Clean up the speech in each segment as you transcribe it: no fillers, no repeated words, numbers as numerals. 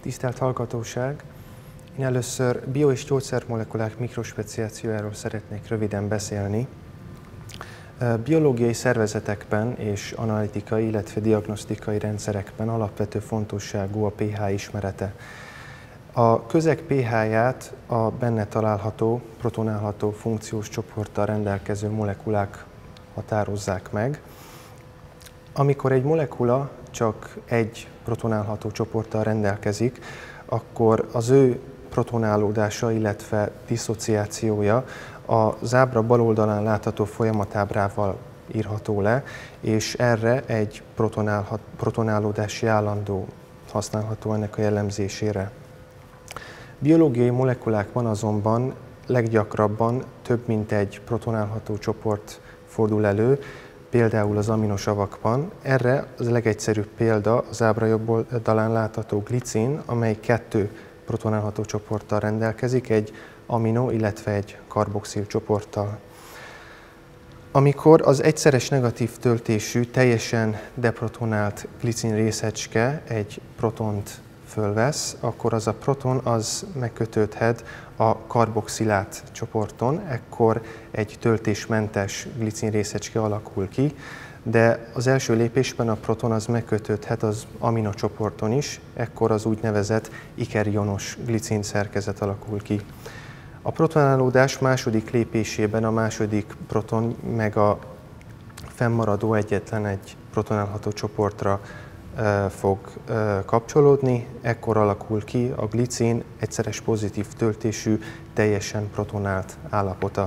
Tisztelt hallgatóság! Én először bio- és gyógyszermolekulák mikrospeciációjáról szeretnék röviden beszélni. Biológiai szervezetekben és analitikai, illetve diagnosztikai rendszerekben alapvető fontosságú a pH ismerete. A közeg pH-ját a benne található, protonálható funkciós csoporttal rendelkező molekulák határozzák meg. Amikor egy molekula csak egy protonálható csoporttal rendelkezik, akkor az ő protonálódása, illetve disszociációja az ábra bal oldalán látható folyamatábrával írható le, és erre egy protonálódási állandó használható ennek a jellemzésére. Biológiai molekulákban azonban leggyakrabban több mint egy protonálható csoport fordul elő, például az aminosavakban. Erre az legegyszerűbb példa az ábra jobb oldalán látható glicin, amely 2 protonálható csoporttal rendelkezik, egy amino, illetve egy karboxil csoporttal. Amikor az egyszeres negatív töltésű, teljesen deprotonált glicin részecske egy protont fölvesz, akkor az a proton megkötődhet a karboxilát csoporton, ekkor egy töltésmentes glicin részecske alakul ki, de az első lépésben a proton megkötődhet az aminocsoporton is, ekkor az úgynevezett ikerionos glicin szerkezet alakul ki. A protonálódás második lépésében a második proton meg a fennmaradó egyetlen egy protonálható csoportra fog kapcsolódni, ekkor alakul ki a glicin egyszeres pozitív töltésű, teljesen protonált állapota.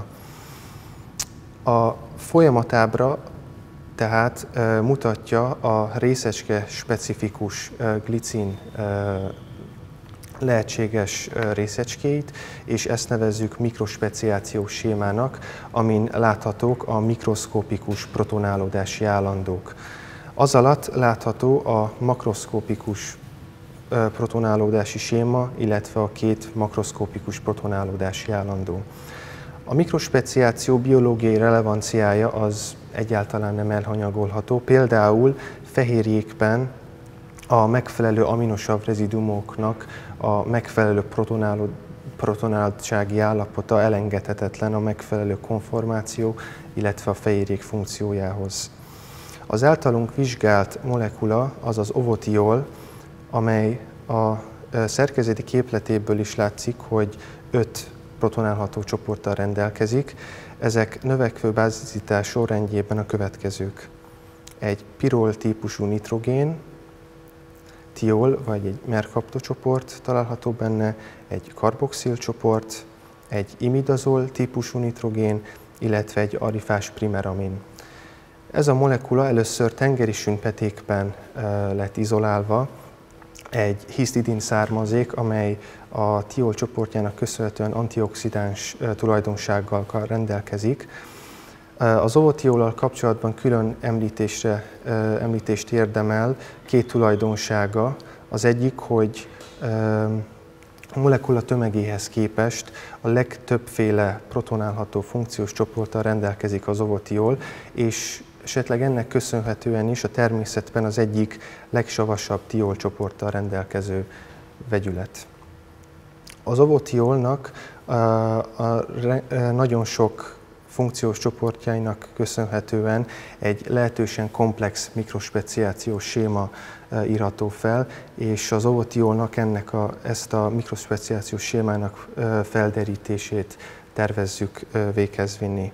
A folyamatábra tehát mutatja a részecske specifikus glicin lehetséges részecskéit, és ezt nevezzük mikrospeciációs sémának, amin láthatók a mikroszkopikus protonálódási állandók. Az alatt látható a makroszkopikus protonálódási séma, illetve a 2 makroszkopikus protonálódási állandó. A mikrospeciáció biológiai relevanciája az egyáltalán nem elhanyagolható. Például fehérjékben a megfelelő aminosav rezidumoknak a megfelelő protonáltsági állapota elengedhetetlen a megfelelő konformáció, illetve a fehérjék funkciójához. Az általunk vizsgált molekula az az ovotiol, amely a szerkezeti képletéből is látszik, hogy 5 protonálható csoporttal rendelkezik. Ezek növekvő bázicitás sorrendjében a következők. Egy pirol típusú nitrogén, tiol vagy egy merkapto csoport található benne, egy karboxil csoport, egy imidazol típusú nitrogén, illetve egy arifás primeramin. Ez a molekula először tengeri sünpetékben lett izolálva, egy hisztidin származék, amely a tiol csoportjának köszönhetően antioxidáns tulajdonsággal rendelkezik. Az ovotiollal kapcsolatban külön említést érdemel 2 tulajdonsága. Az egyik, hogy a molekula tömegéhez képest a legtöbbféle protonálható funkciós csoporttal rendelkezik az ovotiol, és esetleg ennek köszönhetően is a természetben az egyik legsavasabb tiol csoporttal rendelkező vegyület. Az ovotiolnak nagyon sok funkciós csoportjainak köszönhetően egy lehetősen komplex mikrospeciációs séma írható fel, és az ovotiolnak ezt a mikrospeciációs sémának felderítését tervezzük véghez vinni.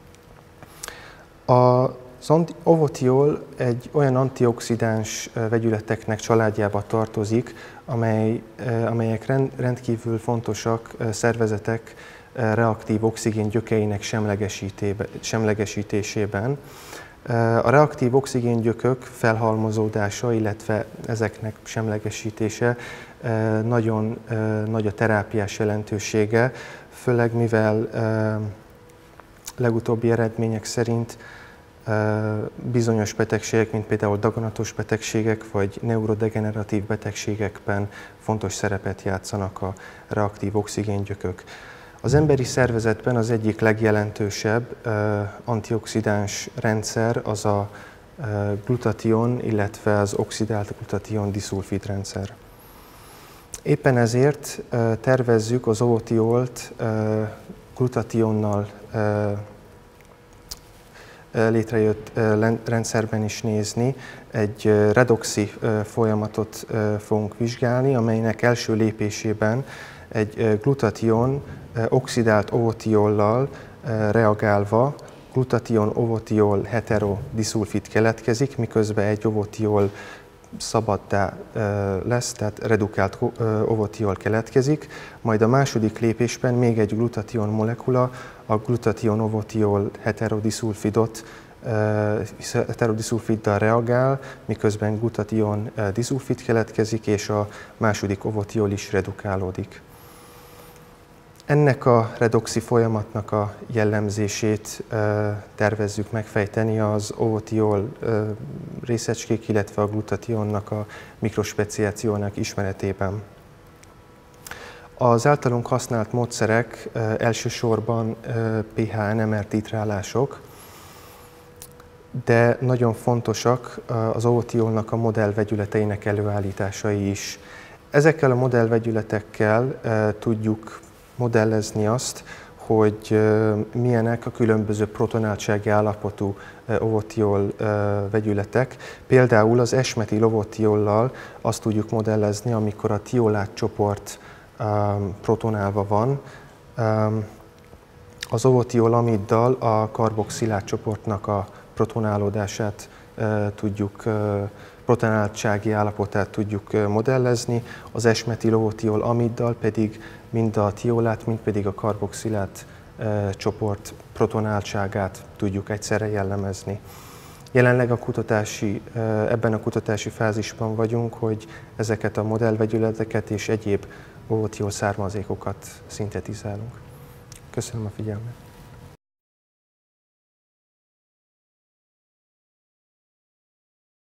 Az ovotiol egy olyan antioxidáns vegyületeknek családjába tartozik, amelyek rendkívül fontosak szervezetek reaktív oxigén gyökeinek semlegesítésében. A reaktív oxigén gyökök felhalmozódása, illetve ezeknek semlegesítése nagyon nagy a terápiás jelentősége, főleg mivel legutóbbi eredmények szerint bizonyos betegségek, mint például daganatos betegségek vagy neurodegeneratív betegségekben fontos szerepet játszanak a reaktív oxigéngyökök. Az emberi szervezetben az egyik legjelentősebb antioxidáns rendszer az a glutation, illetve az oxidált glutation diszulfid rendszer. Éppen ezért tervezzük az ovotiolt glutationnal létrejött rendszerben is nézni. Egy redoxi folyamatot fogunk vizsgálni, amelynek első lépésében egy glutation oxidált ovotiollal reagálva glutation-ovotiol heterodiszulfid keletkezik, miközben egy ovotiol szabaddá lesz, tehát redukált ovotiol keletkezik, majd a második lépésben még egy glutation molekula, a glutation-ovotiol heterodiszulfiddal reagál, miközben glutation diszulfid keletkezik, és a második ovotiol is redukálódik. Ennek a redoxi folyamatnak a jellemzését tervezzük megfejteni az ovotiol részecskék, illetve a glutationnak a mikrospeciációnak ismeretében. Az általunk használt módszerek elsősorban pH-NMR titrálások, de nagyon fontosak az ovotiolnak a modellvegyületeinek előállításai is. Ezekkel a modellvegyületekkel tudjuk modellezni azt, hogy milyenek a különböző protonáltsági állapotú ovotiol vegyületek. Például az S-metil ovotiollal azt tudjuk modellezni, amikor a tiolát csoport protonálva van. Az ovotiolamiddal a karboxilát csoportnak a protonálódását tudjuk, protonáltsági állapotát tudjuk modellezni, az S-metil ovotiol amiddal pedig mind a tiolát, mind pedig a karboxilát csoport protonáltságát tudjuk egyszerre jellemezni. Jelenleg ebben a kutatási fázisban vagyunk, hogy ezeket a modellvegyületeket és egyéb ovotiol származékokat szintetizálunk. Köszönöm a figyelmet!